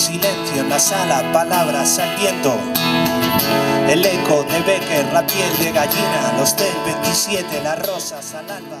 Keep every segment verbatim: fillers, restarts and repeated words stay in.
silencio en la sala, palabras al viento. El eco de Becker, la piel de gallina, los del veintisiete, las rosas al alba.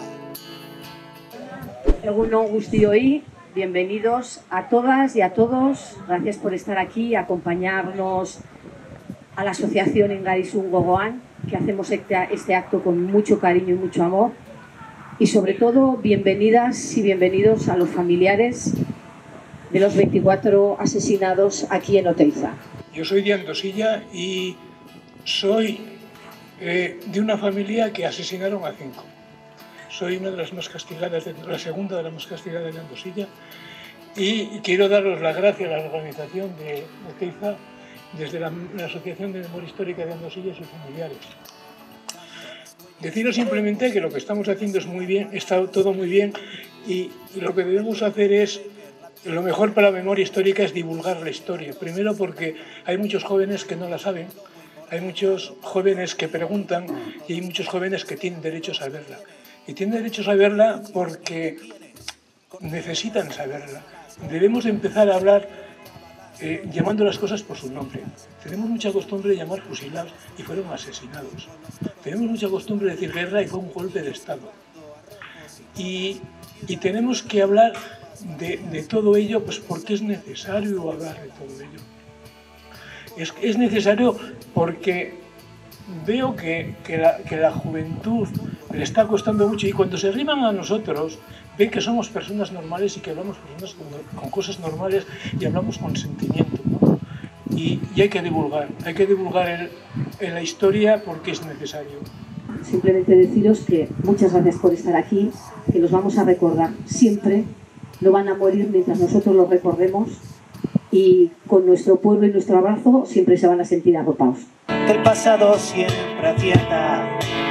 Egun on guztioi, bienvenidos a todas y a todos. Gracias por estar aquí, acompañarnos a la asociación Engarizun Gogoan, que hacemos este, este acto con mucho cariño y mucho amor. Y sobre todo, bienvenidas y bienvenidos a los familiares de los veinticuatro asesinados aquí en Oteiza. Yo soy de Andosilla y soy eh, de una familia que asesinaron a cinco. Soy una de las más castigadas, de, la segunda de las más castigadas de Andosilla, y quiero daros las gracias a la organización de Oteiza desde la, la Asociación de Memoria Histórica de Andosilla y sus familiares. Deciros simplemente que lo que estamos haciendo es muy bien, está todo muy bien, y, y lo que debemos hacer es, lo mejor para la memoria histórica es divulgar la historia. Primero porque hay muchos jóvenes que no la saben, hay muchos jóvenes que preguntan y hay muchos jóvenes que tienen derecho a saberla. Y tienen derecho a saberla porque necesitan saberla. Debemos empezar a hablar eh, llamando las cosas por su nombre. Tenemos mucha costumbre de llamar fusilados y fueron asesinados. Tenemos mucha costumbre de decir guerra y fue un golpe de Estado. Y, y tenemos que hablar de, de todo ello, pues porque es necesario hablar de todo ello. Es, es necesario porque veo que, que, la, que la juventud le está costando mucho, y cuando se arriman a nosotros ven que somos personas normales y que hablamos personas con, con cosas normales y hablamos con sentimiento, ¿no? y, y hay que divulgar, hay que divulgar el, en la historia porque es necesario. Simplemente deciros que muchas gracias por estar aquí, que los vamos a recordar siempre, no van a morir mientras nosotros los recordemos, y con nuestro pueblo y nuestro abrazo siempre se van a sentir arropados. El pasado siempre acierta,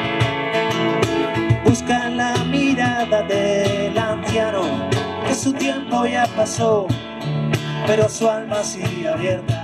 busca la mirada del anciano, que su tiempo ya pasó, pero su alma sigue abierta.